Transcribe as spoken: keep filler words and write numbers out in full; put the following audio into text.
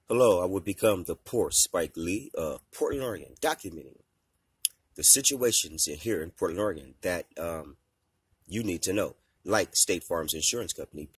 Hello, I would become the poor Spike Lee of Portland, Oregon, documenting the situations in here in Portland, Oregon that um, you need to know, like State Farm's insurance company.